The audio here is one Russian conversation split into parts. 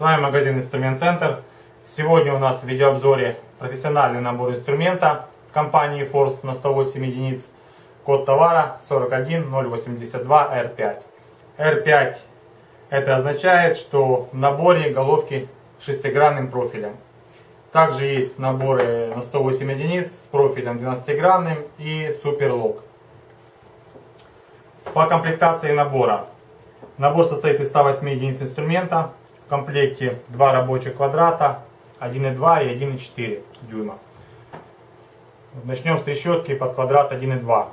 вами магазин Инструмент Центр. Сегодня у нас в видеообзоре профессиональный набор инструмента компании Force на 108 единиц. Код товара 41082R5. R5 это означает, что в наборе головки с шестигранным профилем. Также есть наборы на 108 единиц с профилем 12-гранным и суперлок. По комплектации набора. Набор состоит из 108 единиц инструмента. В комплекте 2 рабочих квадрата, 1,2 и 1,4 дюйма. Начнем с трещотки под квадрат 1,2.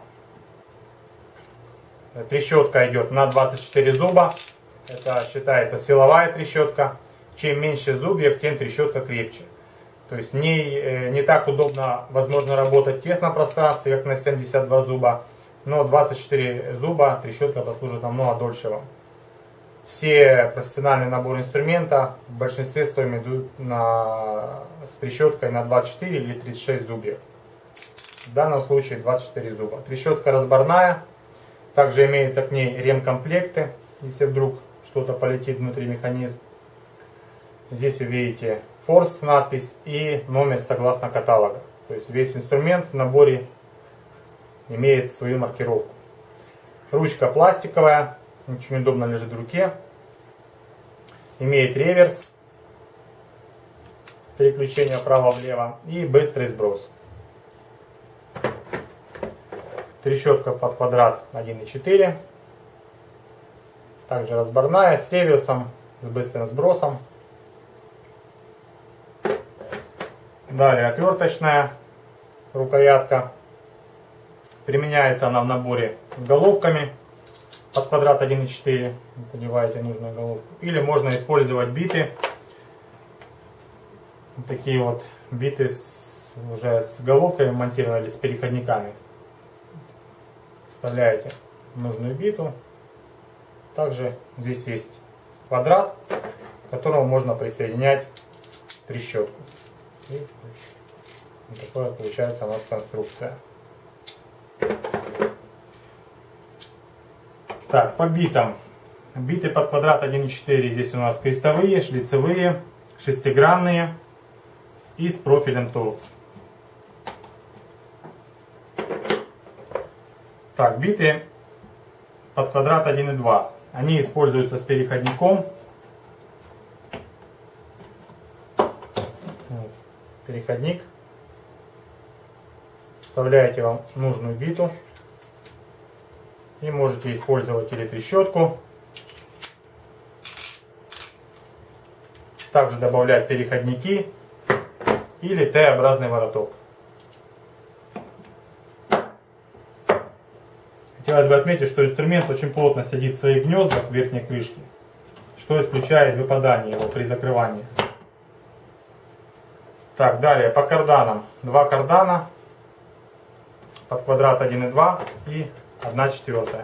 Трещотка идет на 24 зуба. Это считается силовая трещотка. Чем меньше зубьев, тем трещотка крепче. То есть в ней не так удобно, возможно, работать в тесном пространстве, как на 72 зуба. Но 24 зуба трещотка послужит намного дольше вам. Все профессиональные наборы инструмента в большинстве стоимы идут с трещоткой на 24 или 36 зубьев. В данном случае 24 зуба. Трещотка разборная. Также имеется к ней ремкомплекты, если вдруг что-то полетит внутри механизма. Здесь вы видите Force надпись и номер согласно каталога. То есть весь инструмент в наборе имеет свою маркировку. Ручка пластиковая. Очень удобно лежит в руке. Имеет реверс, переключение вправо-влево и быстрый сброс. Трещотка под квадрат 1,4. Также разборная с реверсом, с быстрым сбросом. Далее отверточная рукоятка. Применяется она в наборе с головками. Под квадрат 1,4 подеваете нужную головку. Или можно использовать биты. Вот такие вот биты уже с головками монтированы или с переходниками. Вставляете нужную биту. Также здесь есть квадрат, к которому можно присоединять трещотку. И вот такая получается у нас конструкция. Так, по битам. Биты под квадрат 1,4 здесь у нас крестовые, шлицевые, шестигранные и с профилем торкс. Так, биты под квадрат 1,2. Они используются с переходником. Вот, переходник. Вставляете вам нужную биту. И можете использовать или трещотку. Также добавлять переходники или Т-образный вороток. Хотелось бы отметить, что инструмент очень плотно сидит в своих гнездах в верхней крышке, что исключает выпадание его при закрывании. Так, далее по карданам. 2 кардана под квадрат 1,2 и 1/4.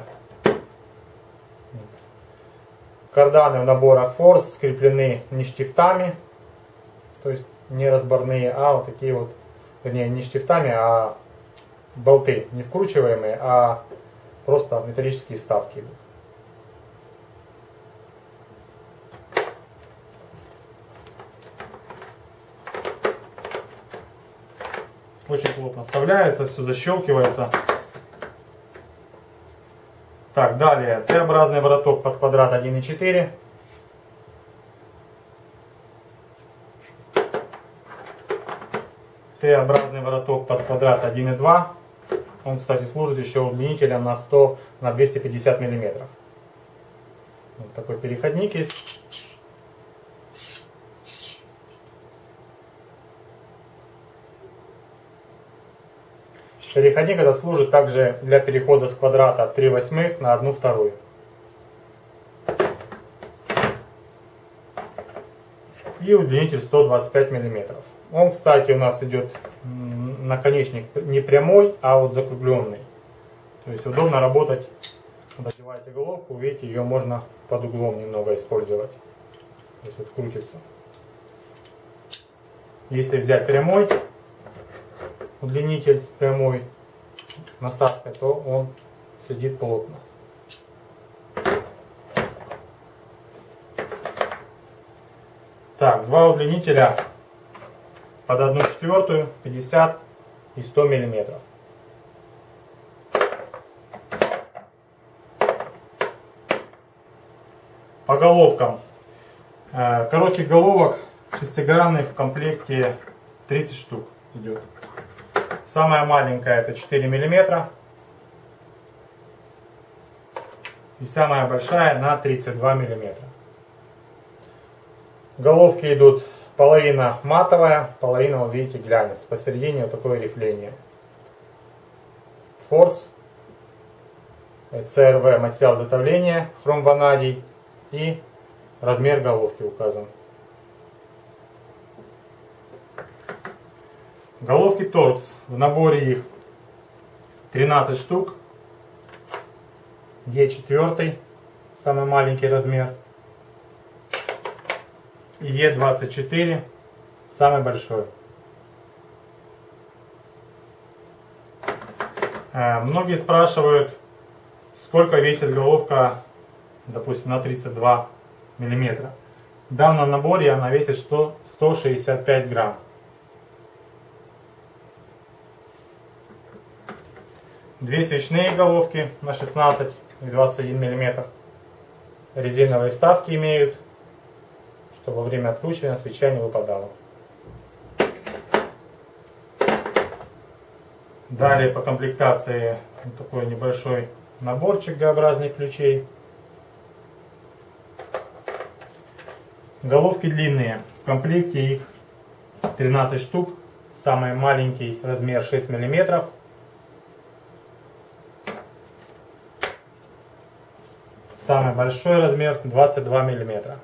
Карданы в наборах Force скреплены не штифтами, то есть не разборные, а вот такие вот, вернее не штифтами, а болты, не вкручиваемые, а просто металлические вставки. Очень плотно вставляется, все защелкивается. Так, далее Т-образный вороток под квадрат 1,4. Т-образный вороток под квадрат 1,2. Он, кстати, служит еще удлинителем на 250 мм. Вот такой переходник есть. Переходник этот служит также для перехода с квадрата 3/8 на 1/2. И удлинитель 125 мм. Он, кстати, у нас идет наконечник не прямой, а вот закругленный. То есть удобно работать, надеваете головку, видите, ее можно под углом немного использовать. То есть вот крутится. Если взять прямой удлинитель с прямой насадкой, то он сидит плотно. Так, два удлинителя под 1/4, 50 и 100 миллиметров. По головкам. Коротких головок шестигранных в комплекте 30 штук идет. Самая маленькая это 4 миллиметра. И самая большая на 32 миллиметра. Головки идут половина матовая, половина, вот видите, глянец. Посередине вот такое рифление. Форс, ЦРВ, материал изготовления, хром-ванадий и размер головки указан. Головки торкс, в наборе их 13 штук. Е4, самый маленький размер. И Е24, самый большой. Многие спрашивают, сколько весит головка, допустим, на 32 миллиметра. В данном наборе она весит 165 грамм. Две свечные головки на 16 и 21 миллиметр. Резиновые вставки имеют, чтобы во время откручивания свеча не выпадала. Далее по комплектации вот такой небольшой наборчик Г-образных ключей. Головки длинные. В комплекте их 13 штук. Самый маленький размер 6 миллиметров. Самый большой размер 22 миллиметра.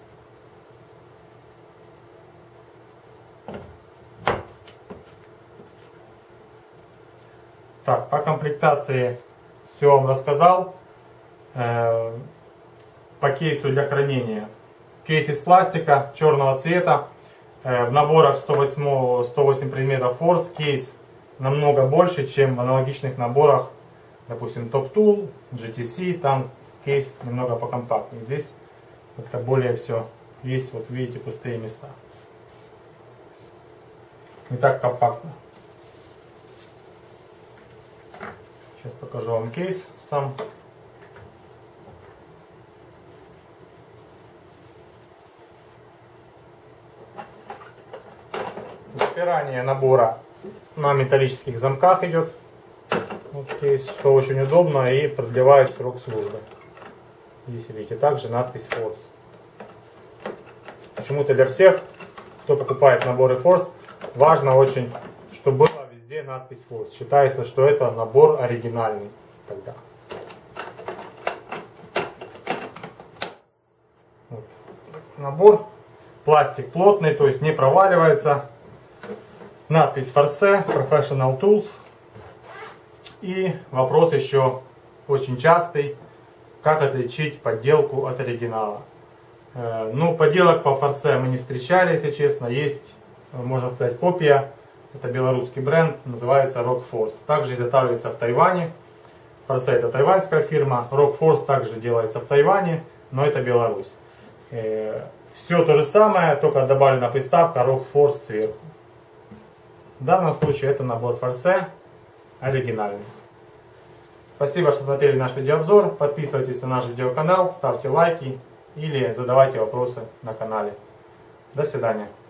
Так, по комплектации все вам рассказал. По кейсу для хранения. Кейс из пластика черного цвета. В наборах 108 предметов Force кейс намного больше, чем в аналогичных наборах, допустим, Top Tool, GTC, там кейс немного покомпактнее. Здесь это более все есть, вот видите, пустые места. Не так компактно. Сейчас покажу вам кейс сам. Запирание набора на металлических замках идет. Вот кейс, что очень удобно и продлевает срок службы. Здесь видите также надпись Force. Почему-то для всех, кто покупает наборы Force, важно очень, чтобы была везде надпись Force. Считается, что это набор оригинальный тогда. Вот. Набор. Пластик плотный, то есть не проваливается. Надпись Force, Professional Tools. И вопрос еще очень частый. Как отличить подделку от оригинала? Ну, подделок по Force мы не встречали, если честно. Есть, можно сказать, копия. Это белорусский бренд, называется Rock Force. Также изготавливается в Тайване. Force это тайваньская фирма. Rock Force также делается в Тайване, но это Беларусь. Все то же самое, только добавлена приставка Rock Force сверху. В данном случае это набор Force оригинальный. Спасибо, что смотрели наш видеообзор. Подписывайтесь на наш видеоканал, ставьте лайки или задавайте вопросы на канале. До свидания.